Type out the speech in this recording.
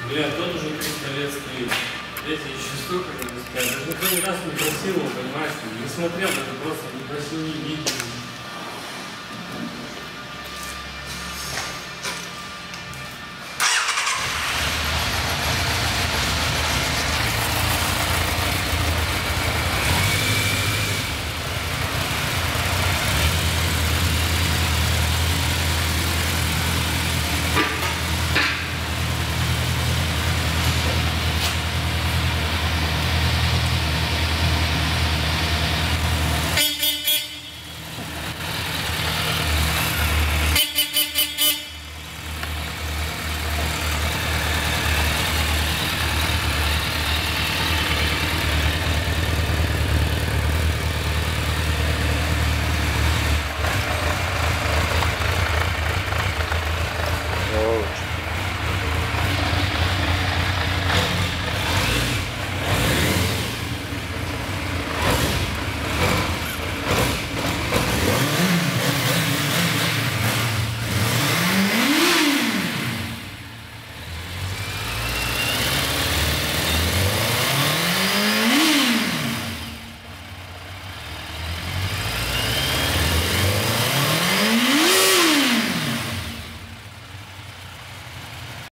Бля, тот уже 300 лет стоит. Эти еще столько не спят. Даже никто ни разу не просил его, понимаешь? Не смотрел, даже просто не просил, не видел.